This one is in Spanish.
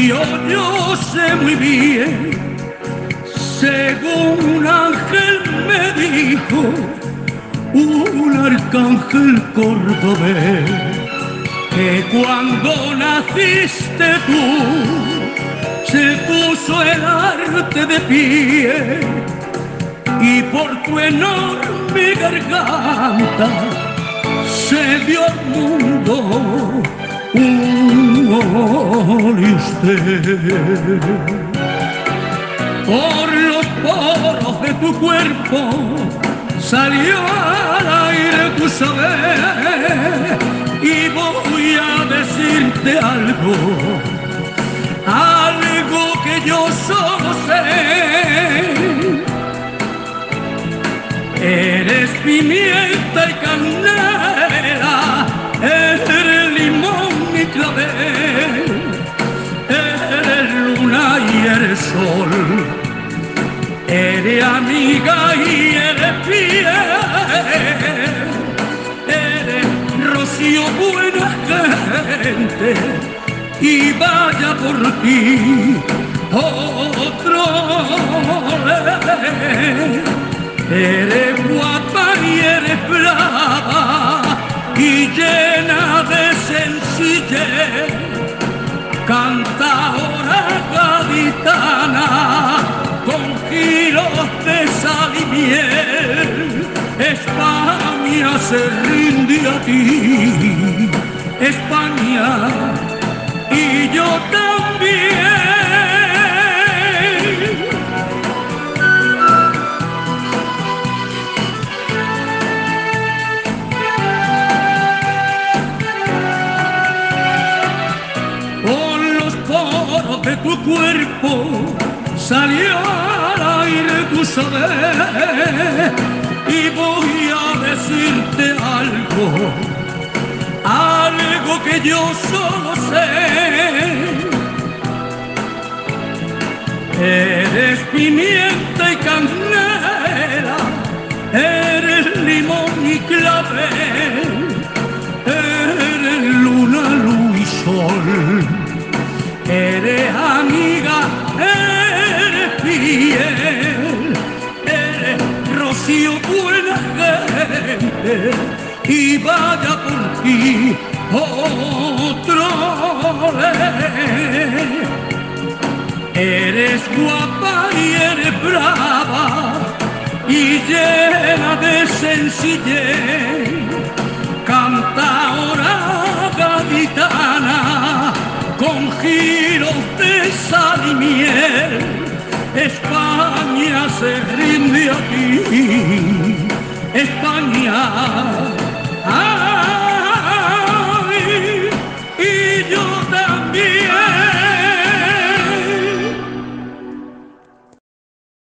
yo sé muy bien, según un ángel me dijo, un arcángel cordobés, que cuando naciste tú se puso el arte de pie y por tu enorme garganta se dio al mundo un usted. Por los poros de tu cuerpo salió al aire tu saber y voy a decirte algo que yo solo sé. Eres pimienta y canela, eres limón y clavel, eres luna y eres sol, eres amiga y eres fiel, eres rocío buena gente y vaya por ti otro. Eres guapa y eres brava y llena de sencillez, cantadora gaditana con giros de sal y miel. España se rinde a ti, España, y yo también. De tu cuerpo salió al aire tu saber y voy a decirte algo que yo solo sé. Eres pimienta y canela, eres limón y clavel, eres luna, luz y sol. Eres amiga, eres fiel, eres rocío buena gente y vaya por ti otro. Eres guapa y eres brava y llena de sencillez, cantadora gaditana con giros de sal y miel. España se rinde a ti, España,